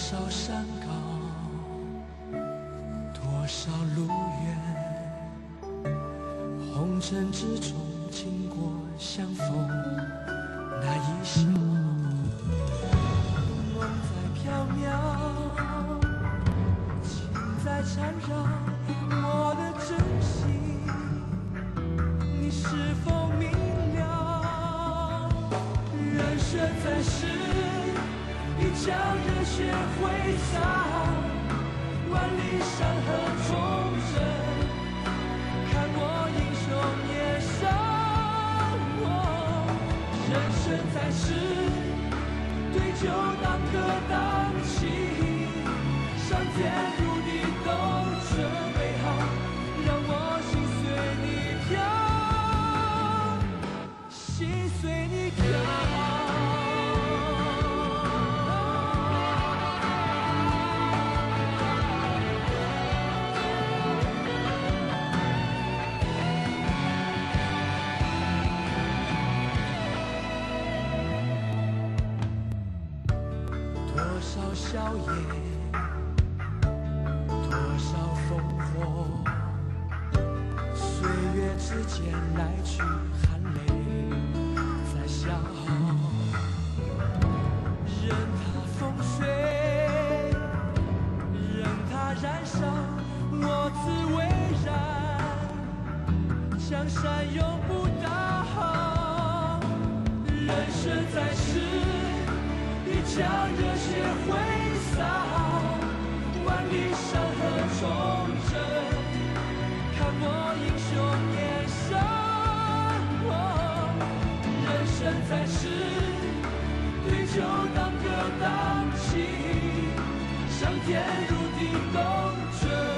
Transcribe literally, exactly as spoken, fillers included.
少山高，多少路远，红尘之中经过相逢那一笑，梦在缥缈，情在缠绕我的真心，你是否明了？人生在世，一腔热血挥洒，万里山河重整，看我英雄也伤我。人生在世，对酒当歌当起，上天入地都这美好，让我心随你飘，心随你飘。笑靥，多少烽火，岁月之间来去，含泪在消耗。任它风吹，任它燃烧，我自为然，江山永不倒。人生在世，一腔热血挥洒，万里山河重整，看我英雄年少。人生在世，对酒当歌当起，上天入地都这